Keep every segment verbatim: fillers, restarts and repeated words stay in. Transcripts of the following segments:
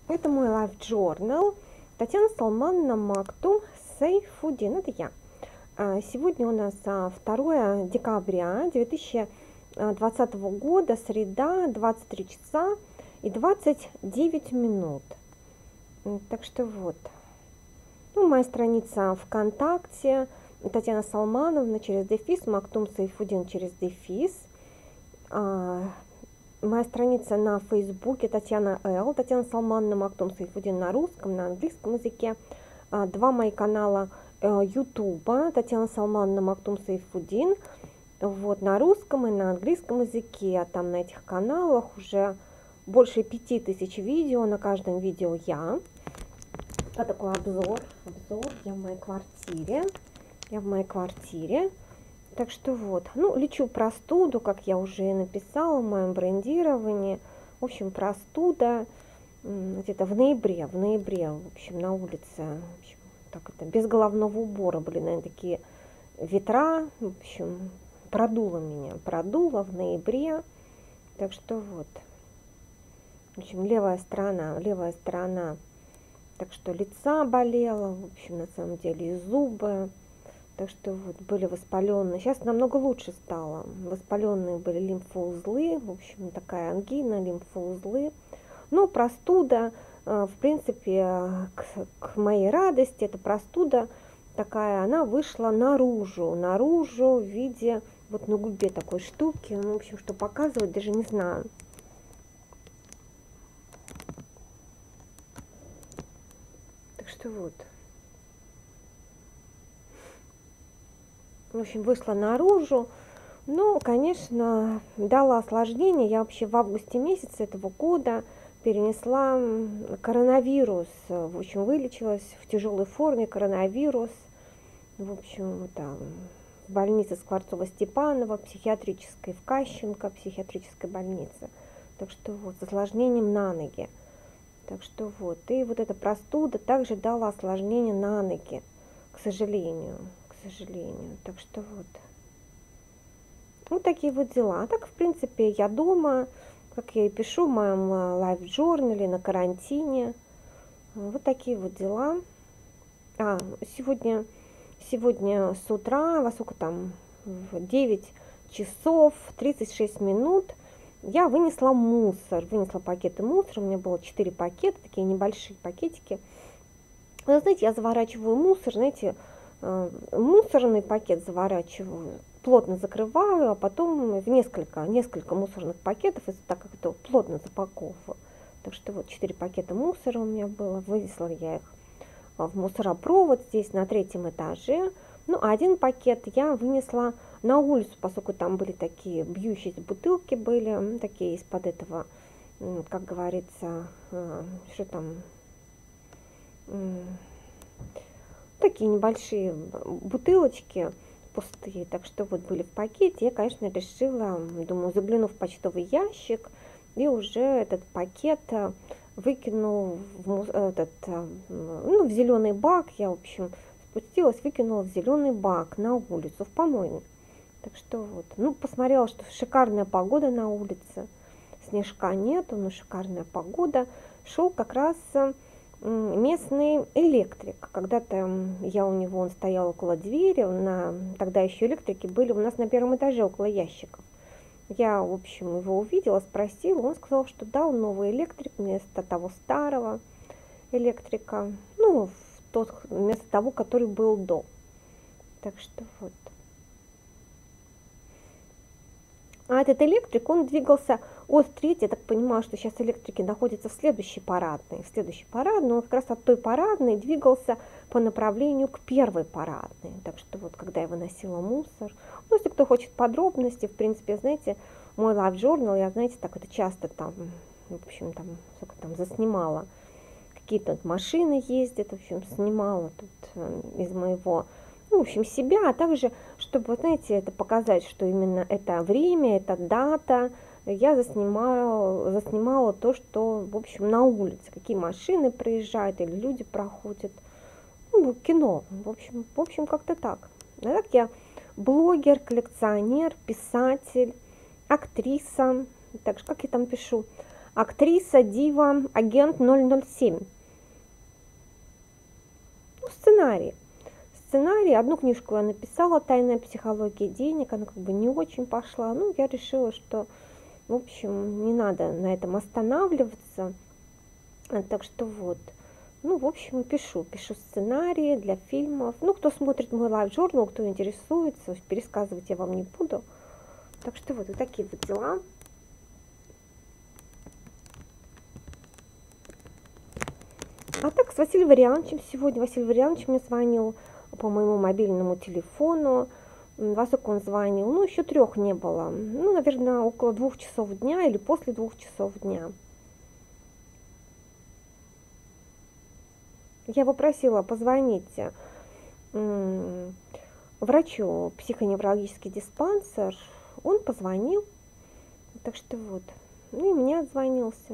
Это мой Life Journal. Татьяна Салмановна Мактум Сайфудин. Это я. Сегодня у нас второе декабря две тысячи двадцатого года, среда, двадцать три часа и двадцать девять минут. Так что вот. Ну, моя страница ВКонтакте. Татьяна Салмановна через дефис, Мактум Сайфудин через дефис. Моя страница на Фейсбуке Татьяна Л. Татьяна Салмановна Мактум Сайфудин на русском, на английском языке. Два мои канала Ютуба Татьяна Салмановна Мактум Сайфудин. Вот, на русском и на английском языке. А там на этих каналах уже больше пяти тысяч видео. На каждом видео я. Вот такой обзор. Обзор. Я в моей квартире. Я в моей квартире. Так что вот, ну, лечу простуду, как я уже и написала в моем брендировании. В общем, простуда где-то в ноябре, в ноябре, в общем, на улице, в общем, так это, без головного убора были, наверное, такие ветра, в общем, продуло меня, продуло в ноябре. Так что вот, в общем, левая сторона, левая сторона, так что лица болела, в общем, на самом деле, и зубы. Так что вот были воспаленные. Сейчас намного лучше стало. Воспаленные были лимфоузлы. В общем, такая ангина, лимфоузлы. Ну, простуда, в принципе, к, к моей радости, эта простуда такая, она вышла наружу. Наружу в виде, вот на губе такой штуки. Ну, в общем, что показывать, даже не знаю. Так что вот. В общем, вышла наружу. Ну, конечно, дала осложнение. Я вообще в августе месяце этого года перенесла коронавирус. В общем, вылечилась в тяжелой форме коронавирус. В общем, там, в больнице Скворцова-Степанова, психиатрической, в Кащенко, психиатрической больнице. Так что вот, с осложнением на ноги. Так что вот, и вот эта простуда также дала осложнение на ноги, к сожалению. К сожалению. Так что вот. Вот такие вот дела. А так, в принципе, я дома, как я и пишу в моем Life Journal, на карантине. Вот такие вот дела. А, сегодня, сегодня с утра, во сколько там, в девять часов тридцать шесть минут, я вынесла мусор. Вынесла пакеты мусора. У меня было четыре пакета, такие небольшие пакетики. Вы знаете, я заворачиваю мусор, знаете, мусорный пакет заворачиваю, плотно закрываю, а потом в несколько, несколько мусорных пакетов, так как это плотно запаковываю. Так что вот четыре пакета мусора у меня было, вынесла я их в мусоропровод здесь на третьем этаже. Ну, а один пакет я вынесла на улицу, поскольку там были такие бьющиеся бутылки, были такие из-под этого, как говорится, что там... Такие небольшие бутылочки пустые, так что вот были в пакете. Я, конечно, решила, думаю, загляну в почтовый ящик и уже этот пакет выкину в, этот, ну, в зеленый бак. Я, в общем, спустилась, выкинула в зеленый бак на улицу, в помойный. Так что вот, ну, посмотрела, что шикарная погода на улице, снежка нету, но шикарная погода. Шел как раз местный электрик. Когда-то я у него, он стоял около двери, на, тогда еще электрики были у нас на первом этаже около ящиков. Я, в общем, его увидела, спросила, он сказал, что да, он новый электрик вместо того старого электрика, ну, в тот, вместо того, который был до. Так что вот. А этот электрик, он двигался от третьей, я так понимаю, что сейчас электрики находятся в следующей парадной. В следующей парадной, он как раз от той парадной двигался по направлению к первой парадной. Так что вот, когда я выносила мусор, ну, если кто хочет подробности, в принципе, знаете, мой Life Journal, я, знаете, так это часто там, в общем, там, сколько там заснимала. Какие-то машины ездят, в общем, снимала тут из моего... Ну, в общем, себя, а также, чтобы, знаете, это показать, что именно это время, это дата, я заснимала, заснимала то, что, в общем, на улице, какие машины проезжают или люди проходят, ну, кино, в общем, в общем, как-то так. А так я блогер, коллекционер, писатель, актриса, так же, как я там пишу, актриса, дива, агент ноль ноль семь. Ну, сценарий. Сценарий, одну книжку я написала, «Тайная психология денег», она как бы не очень пошла. Ну, я решила, что, в общем, не надо на этом останавливаться. Так что вот. Ну, в общем, пишу. Пишу сценарии для фильмов. Ну, кто смотрит мой лайв-журнал, кто интересуется, пересказывать я вам не буду. Так что вот, вот такие вот дела. А так, с Василием Вариановичем сегодня. Василий Варианович мне звонил по моему мобильному телефону. Во сколько он звонил? Ну, еще трех не было. Ну, наверное, около двух часов дня или после двух часов дня. Я его просила позвонить врачу, психоневрологический диспансер. Он позвонил. Так что вот. Ну и мне отзвонился.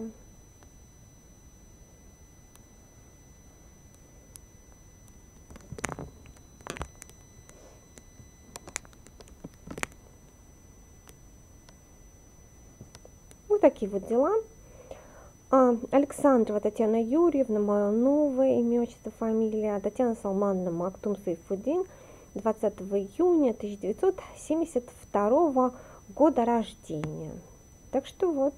Вот такие вот дела. А, Александрова Татьяна Юрьевна, мое новое имя, отчество, фамилия. Татьяна Салмановна Мактум Сайфуддин, двадцатого июня тысяча девятьсот семьдесят второго года рождения. Так что вот.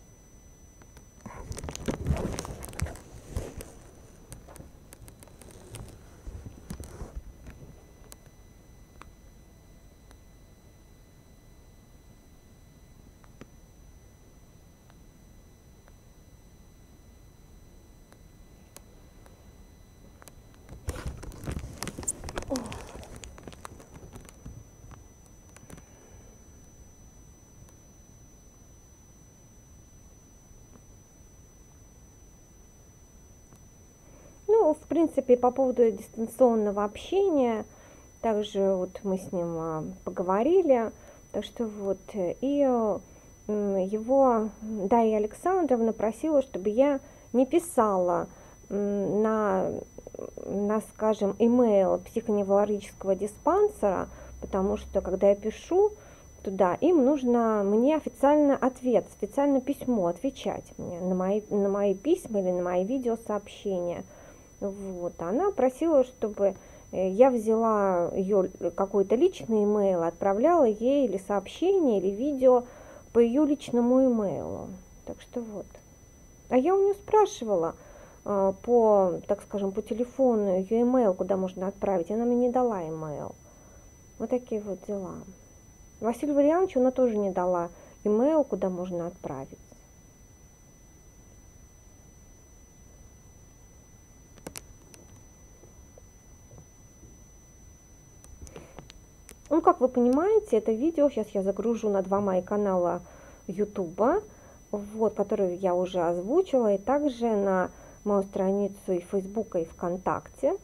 Ну, в принципе, по поводу дистанционного общения, также вот мы с ним а, поговорили, так что вот, и его Дарья Александровна просила, чтобы я не писала на, на, скажем, имейл психоневрологического диспансера, потому что, когда я пишу туда, им нужно мне официально ответ, специально письмо отвечать мне на мои, на мои письма или на мои видеосообщения. Вот. Она просила, чтобы я взяла ее какой-то личный имейл, отправляла ей или сообщение, или видео по ее личному имейлу. Так что вот. А я у нее спрашивала по, так скажем, по телефону ее имейл, куда можно отправить. Она мне не дала имейл. Вот такие вот дела. Василию Вариановичу она тоже не дала имейл, куда можно отправить. Ну, как вы понимаете, это видео сейчас я загружу на два мои канала Ютуба, вот, которые я уже озвучила, и также на мою страницу и Фейсбука, и ВКонтакте.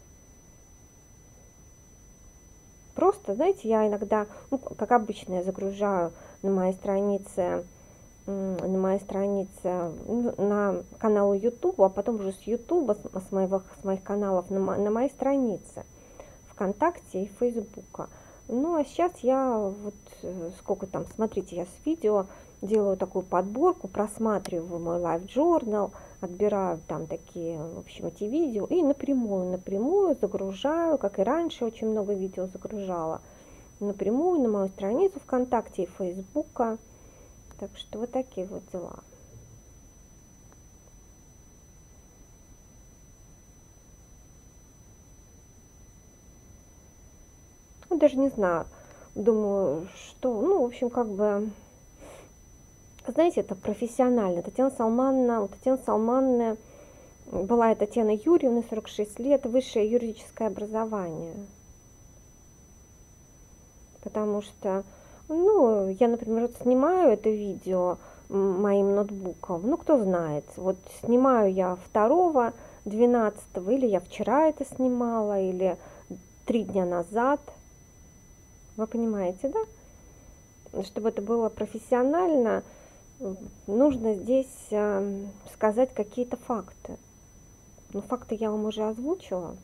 Просто, знаете, я иногда, ну, как обычно, я загружаю на моей странице, на моей странице, на канал Ютуба, а потом уже с Ютуба, с моих, с моих каналов на, на моей странице ВКонтакте и Фейсбука. Ну, а сейчас я вот, сколько там, смотрите, я с видео делаю такую подборку, просматриваю мой лайв-журнал, отбираю там такие, в общем, эти видео и напрямую, напрямую загружаю, как и раньше очень много видео загружала, напрямую на мою страницу ВКонтакте и Фейсбука. Так что вот такие вот дела. Ну, даже не знаю, думаю, что, ну, в общем, как бы, знаете, это профессионально. Татьяна Салмановна, у Татьяны Салмановны была и Татьяна Юрьевна, сорок шесть лет, высшее юридическое образование. Потому что, ну, я, например, вот снимаю это видео моим ноутбуком, ну, кто знает, вот снимаю я второго двенадцатого, или я вчера это снимала, или три дня назад. Вы понимаете, да? Чтобы это было профессионально, нужно здесь э, сказать какие-то факты. Ну, факты я вам уже озвучила.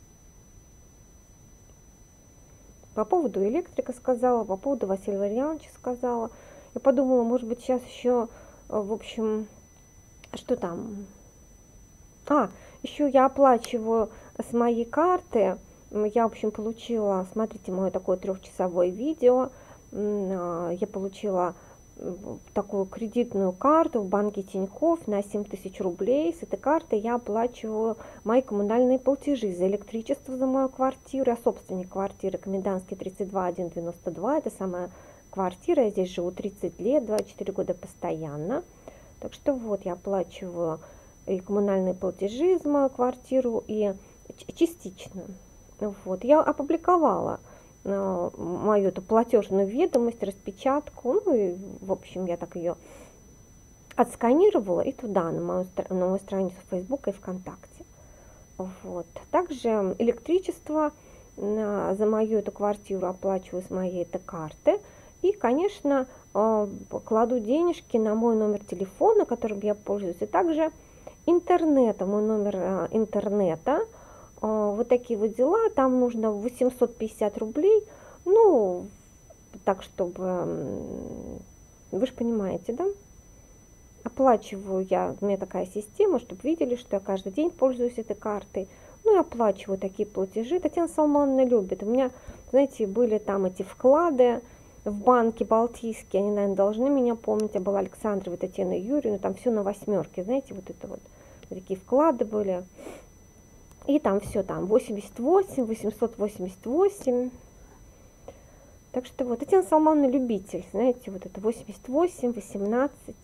По поводу электрика сказала, по поводу Василия Вариановича сказала. Я подумала, может быть, сейчас еще, в общем, Что там? А, еще я оплачиваю с моей карты. Я, в общем, получила, смотрите, мое такое трехчасовое видео. Я получила такую кредитную карту в банке Тинькофф на семь тысяч рублей. С этой карты я оплачиваю мои коммунальные платежи за электричество, за мою квартиру. Я собственник квартиры Комендантский тридцать два один девяносто два. Это самая квартира. Я здесь живу тридцать лет, двадцать четыре года постоянно. Так что вот я оплачиваю и коммунальные платежи за мою квартиру, и частично. Вот. Я опубликовала э, мою эту платежную ведомость, распечатку, ну и, в общем, я так ее отсканировала и туда, на мою, на мою страницу Facebook и ВКонтакте. Вот. Также электричество э, за мою эту квартиру оплачиваю с моей этой карты. И, конечно, э, кладу денежки на мой номер телефона, которым я пользуюсь, и также интернета, мой номер э, интернета. Вот такие вот дела, там нужно восемьсот пятьдесят рублей, ну, так, чтобы, вы же понимаете, да, оплачиваю я, у меня такая система, чтобы видели, что я каждый день пользуюсь этой картой, ну, и оплачиваю такие платежи. Татьяна Салмановна любит, у меня, знаете, были там эти вклады в банке Балтийские, они, наверное, должны меня помнить, я была Александровой Татьяной Юрьевной, там все на восьмерке, знаете, вот это вот, такие вклады были. И там все там восемьдесят восемь, восемьсот восемьдесят восемь. Так что вот Татьяна Салмановна любитель, знаете, вот это восемьдесят восемь, восемнадцать.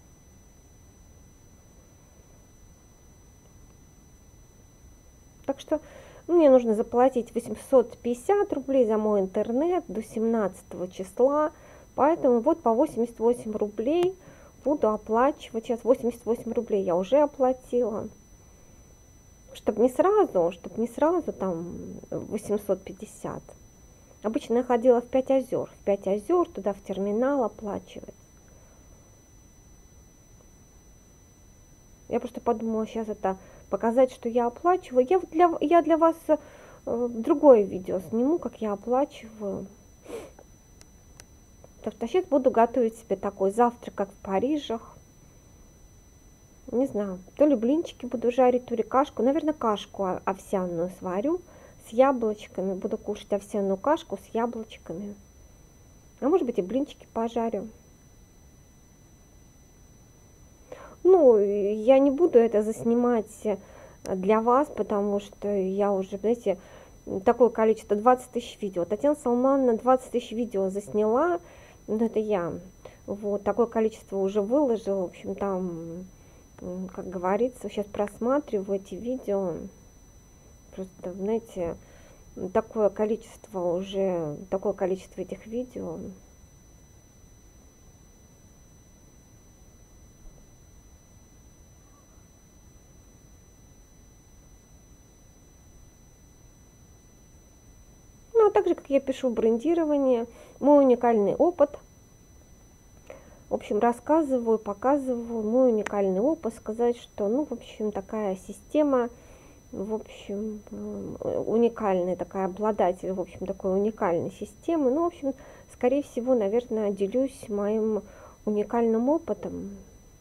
Так что мне нужно заплатить восемьсот пятьдесят рублей за мой интернет до семнадцатого числа. Поэтому вот по восемьдесят восемь рублей буду оплачивать. Сейчас восемьдесят восемь рублей я уже оплатила. Чтобы не сразу, чтобы не сразу там восемьсот пятьдесят. Обычно я ходила в Пять озер. В Пять озер туда в терминал оплачивать. Я просто подумала сейчас это показать, что я оплачиваю. Я для, я для вас э, другое видео сниму, как я оплачиваю. Так что сейчас буду готовить себе такой завтрак, как в Парижах. Не знаю, то ли блинчики буду жарить, то ли кашку. Наверное, кашку овсяную сварю с яблочками. Буду кушать овсяную кашку с яблочками. А может быть и блинчики пожарю. Ну, я не буду это заснимать для вас, потому что я уже, знаете, такое количество, двадцать тысяч видео. Татьяна Салмановна двадцать тысяч видео засняла, но это я. Вот, такое количество уже выложила, в общем, там... Как говорится, сейчас просматриваю эти видео, просто, знаете, такое количество уже, такое количество этих видео. Ну, а также, как я пишу брендирование, мой уникальный опыт. В общем, рассказываю, показываю мой уникальный опыт, сказать, что, ну, в общем, такая система, в общем, уникальная, такая обладатель, в общем, такой уникальной системы. Ну, в общем, скорее всего, наверное, делюсь моим уникальным опытом.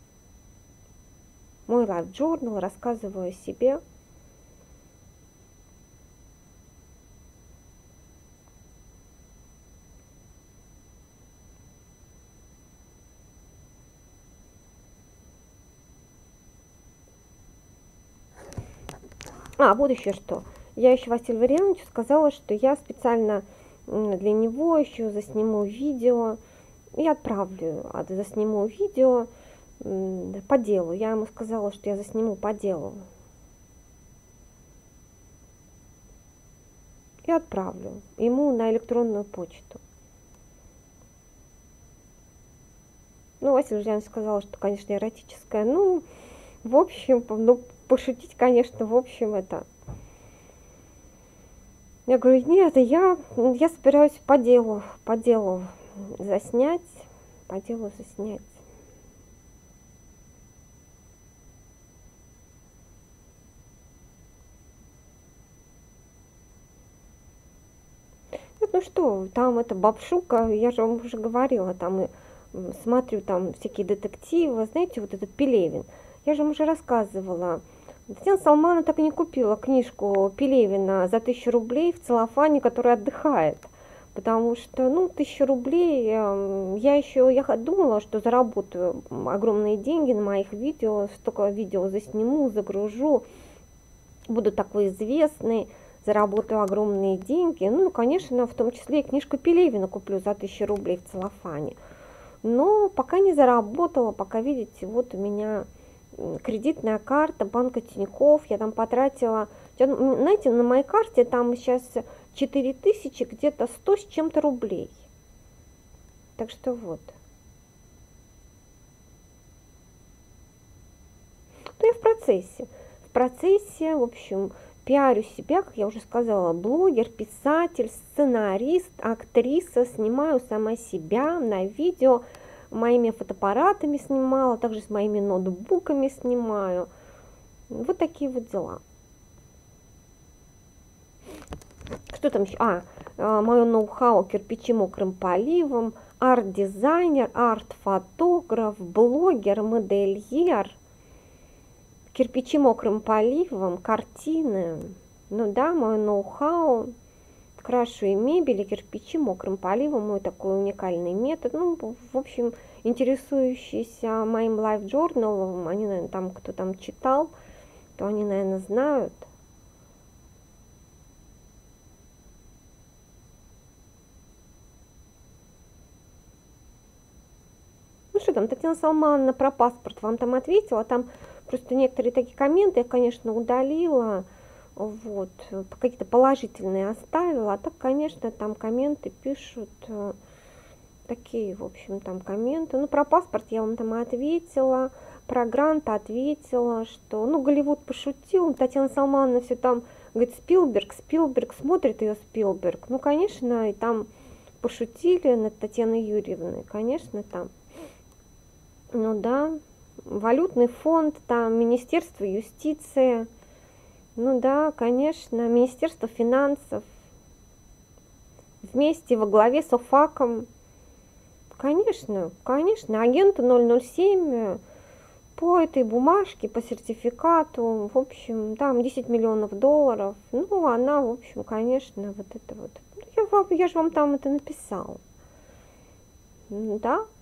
Мой life journal, рассказываю о себе. А, вот еще что. Я еще Василию Валерьяновичу сказала, что я специально для него еще засниму видео и отправлю. А засниму видео по делу. Я ему сказала, что я засниму по делу. И отправлю ему на электронную почту. Ну, Василий Валерьянович сказал, что, конечно, эротическое. Ну, в общем, ну, пошутить, конечно, в общем, это... Я говорю, нет, я, я собираюсь по делу, по делу заснять, по делу заснять. Ну что, там это бабшука, я же вам уже говорила, там и смотрю там всякие детективы, знаете, вот этот Пелевин. Я же вам уже рассказывала. Татьяна Салмана так и не купила книжку Пелевина за тысячу рублей в целлофане, который отдыхает. Потому что, ну, тысяча рублей, э, я еще, я думала, что заработаю огромные деньги на моих видео, столько видео засниму, загружу, буду такой известный, заработаю огромные деньги. Ну, и, конечно, в том числе и книжку Пелевина куплю за тысячу рублей в целлофане. Но пока не заработала, пока, видите, вот у меня кредитная карта банка Тинькофф, я там потратила, знаете, на моей карте там сейчас четыре тысячи, где-то сто с чем-то рублей. Так что вот. Ну, я в процессе. В процессе, в общем, пиарю себя, как я уже сказала, блогер, писатель, сценарист, актриса, снимаю сама себя на видео, моими фотоаппаратами снимала, также с моими ноутбуками снимаю. Вот такие вот дела. Что там еще? А, мое ноу-хау кирпичи мокрым поливом, арт-дизайнер, арт-фотограф, блогер, модельер, кирпичи мокрым поливом, картины. Ну да, мое ноу-хау. Крашу и мебель, и кирпичи мокрым поливом, мой такой уникальный метод. Ну, в общем, интересующиеся моим лайф-журналом, они, наверное, там, кто там читал, то они, наверное, знают. Ну что там, Татьяна Салмановна про паспорт вам там ответила, там просто некоторые такие комменты я, конечно, удалила. Вот, какие-то положительные оставила, а так, конечно, там комменты пишут, такие, в общем, там комменты. Ну, про паспорт я вам там ответила, про грант ответила, что, ну, Голливуд пошутил, Татьяна Салмановна все там, говорит, Спилберг, Спилберг, смотрит ее Спилберг. Ну, конечно, и там пошутили над Татьяной Юрьевной, конечно, там, ну, да, валютный фонд, там, Министерство юстиции. Ну да, конечно, Министерство финансов вместе во главе с ОФАКом. Конечно, конечно, агенту ноль ноль семь по этой бумажке, по сертификату, в общем, там десять миллионов долларов. Ну, она, в общем, конечно, вот это вот. Я, вам, я же вам там это написала. Да.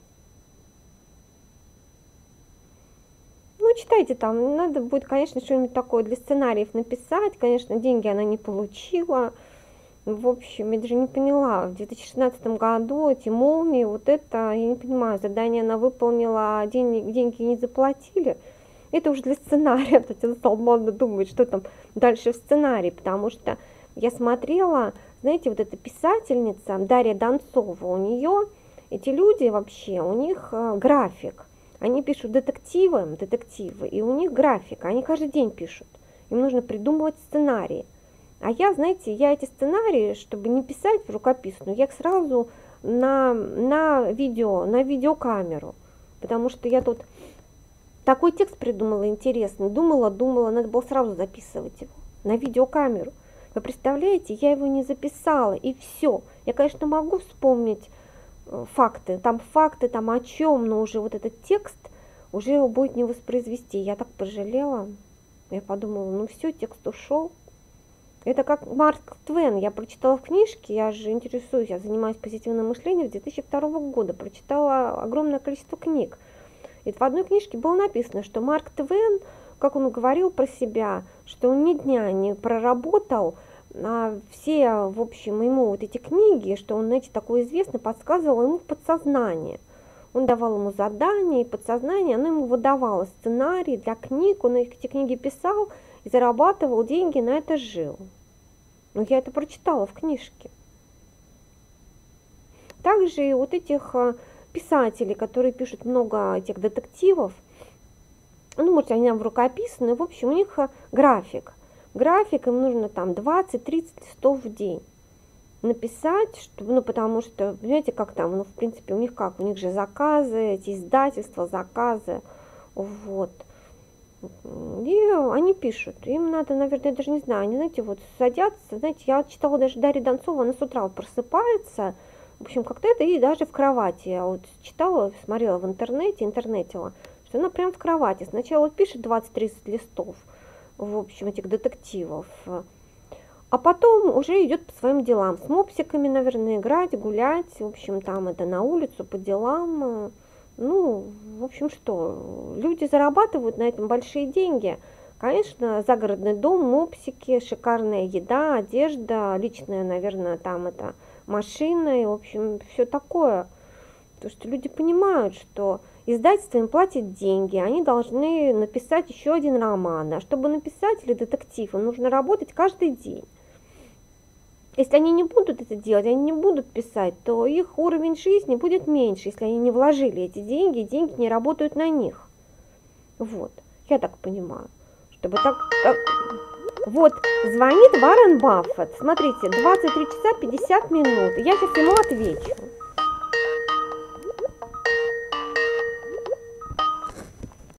Ну, читайте там, надо будет, конечно, что-нибудь такое для сценариев написать. Конечно, деньги она не получила. В общем, я даже не поняла, в две тысячи шестнадцатом году эти молнии, вот это, я не понимаю, задание она выполнила, а денег, деньги не заплатили. Это уже для сценария. Татьяна Салмановна думает, что там дальше в сценарии, потому что я смотрела, знаете, вот эта писательница Дарья Донцова, у нее эти люди вообще, у них э, график. Они пишут детективы, детективы, и у них график, они каждый день пишут. Им нужно придумывать сценарии. А я, знаете, я эти сценарии, чтобы не писать в рукописную, я их сразу на, на видео, на видеокамеру. Потому что я тут такой текст придумала интересный, думала, думала, надо было сразу записывать его на видеокамеру. Вы представляете, я его не записала, и все. Я, конечно, могу вспомнить факты, там факты, там о чем, но уже вот этот текст, уже его будет не воспроизвести. Я так пожалела, я подумала, ну все, текст ушел. Это как Марк Твен, я прочитала в книжке, я же интересуюсь, я занимаюсь позитивным мышлением с две тысячи второго года, прочитала огромное количество книг. И в одной книжке было написано, что Марк Твен, как он говорил про себя, что он ни дня не проработал, а все, в общем, ему вот эти книги, что он, знаете, такой известный, подсказывал ему в подсознание. Он давал ему задания, и подсознание, оно ему выдавало сценарий для книг, он эти книги писал и зарабатывал деньги, на это жил. Но я это прочитала в книжке. Также и вот этих писателей, которые пишут много этих детективов, ну, может, они в рукописные, в общем, у них график. График, им нужно там двадцать-тридцать листов в день написать, чтобы, ну, потому что, понимаете, как там, ну, в принципе, у них как, у них же заказы, эти издательства, заказы, вот. И они пишут, им надо, наверное, я даже не знаю, они, знаете, вот садятся, знаете, я читала даже Дарью Донцову, она с утра вот просыпается, в общем, как-то это, и даже в кровати, я вот читала, смотрела в интернете, интернетила, есть она прям в кровати. Сначала пишет двадцать-тридцать листов, в общем, этих детективов, а потом уже идет по своим делам. С мопсиками, наверное, играть, гулять, в общем, там это на улицу, по делам. Ну, в общем, что, люди зарабатывают на этом большие деньги. Конечно, загородный дом, мопсики, шикарная еда, одежда, личная, наверное, там это машина, и, в общем, все такое. Потому что люди понимают, что издательство им платит деньги, они должны написать еще один роман. А чтобы написать или детектив, им нужно работать каждый день. Если они не будут это делать, они не будут писать, то их уровень жизни будет меньше, если они не вложили эти деньги, и деньги не работают на них. Вот, я так понимаю. Чтобы так, так... Вот, звонит Уоррен Баффет. Смотрите, двадцать три часа пятьдесят минут. Я сейчас ему отвечу.